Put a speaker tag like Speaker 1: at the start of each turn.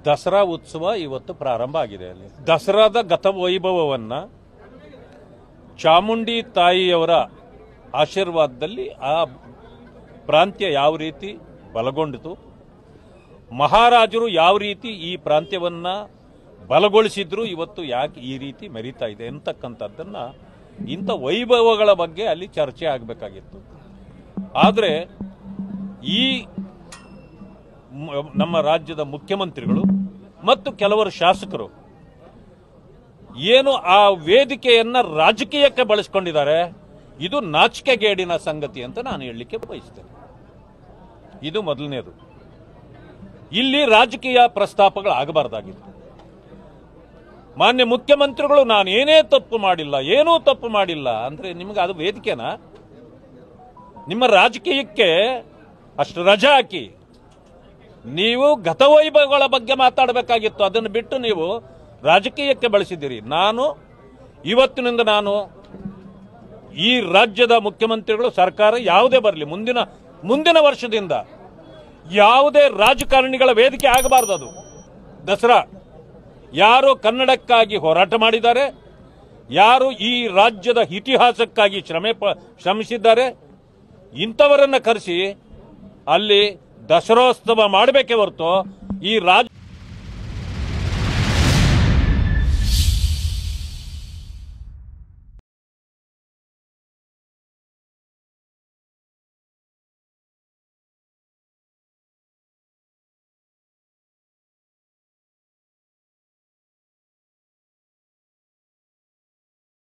Speaker 1: ದಸರಾ ಉತ್ಸವ ಇವತ್ತು ಪ್ರಾರಂಭ ಆಗಿದೆ. ಅಲ್ಲಿ ದಸರಾದ ಗತವೈಭವವನ್ನ ಚಾಮುಂಡಿ ತಾಯಿಯವರ ಆಶೀರ್ವಾದದಲ್ಲಿ ಆ ಪ್ರಾಂತ್ಯ ಯಾವ ರೀತಿ ಬಲಗೊಂಡಿತು, ಮಹಾರಾಜರು ಯಾವ ರೀತಿ ಈ ಪ್ರಾಂತ್ಯವನ್ನ ಬಲಗೊಳಿಸಿದ್ರು, ಇವತ್ತು ಯಾಕೆ ಈ ರೀತಿ ಮೆರೀತಾ ಇದೆ ಅಂತಕ್ಕಂಥದ್ದನ್ನ ಇಂಥ ವೈಭವಗಳ ಬಗ್ಗೆ ಅಲ್ಲಿ ಚರ್ಚೆ ಆಗಬೇಕಾಗಿತ್ತು. ಆದರೆ ಈ ನಮ್ಮ ರಾಜ್ಯದ ಮುಖ್ಯಮಂತ್ರಿಗಳು ಮತ್ತು ಕೆಲವರು ಶಾಸಕರು ಏನು ಆ ವೇದಿಕೆಯನ್ನ ರಾಜಕೀಯಕ್ಕೆ ಬಳಸಿಕೊಂಡಿದ್ದಾರೆ. ಇದು ನಾಚಿಕೆಗೇಡಿನ ಸಂಗತಿ ಅಂತ ನಾನು ಹೇಳಲಿಕ್ಕೆ ಬಯಸ್ತೇನೆ. ಇದು ಮೊದಲನೇದು. ಇಲ್ಲಿ ರಾಜಕೀಯ ಪ್ರಸ್ತಾಪಗಳಾಗಬಾರ್ದಾಗಿತ್ತು. ಮಾನ್ಯ ಮುಖ್ಯಮಂತ್ರಿಗಳು ನಾನು ಏನೂ ತಪ್ಪು ಮಾಡಿಲ್ಲ ಅಂದ್ರೆ ನಿಮಗೆ ಅದು ವೇದಿಕೆನಾ? ನಿಮ್ಮ ರಾಜಕೀಯಕ್ಕೆ ಅಷ್ಟು ರಜಾ ಹಾಕಿ ನೀವು ಗತವೈಭವಗಳ ಬಗ್ಗೆ ಮಾತಾಡಬೇಕಾಗಿತ್ತು. ಅದನ್ನು ಬಿಟ್ಟು ನೀವು ರಾಜಕೀಯಕ್ಕೆ ಬಳಸಿದ್ದೀರಿ. ಇವತ್ತಿನಿಂದ ನಾನು ಈ ರಾಜ್ಯದ ಮುಖ್ಯಮಂತ್ರಿಗಳು ಸರ್ಕಾರ ಯಾವುದೇ ಬರಲಿ, ಮುಂದಿನ ವರ್ಷದಿಂದ ಯಾವುದೇ ರಾಜಕಾರಣಿಗಳ ವೇದಿಕೆ ಆಗಬಾರದು. ಅದು ದಸರಾ ಯಾರು ಕನ್ನಡಕ್ಕಾಗಿ ಹೋರಾಟ ಮಾಡಿದ್ದಾರೆ, ಯಾರು ಈ ರಾಜ್ಯದ ಇತಿಹಾಸಕ್ಕಾಗಿ ಶ್ರಮಿಸಿದ್ದಾರೆ, ಇಂಥವರನ್ನ ಕರೆಸಿ ಅಲ್ಲಿ ದಸರೋತ್ಸವ ಮಾಡಬೇಕೇ ಹೊರತು ಈ ರಾಜ್ಯ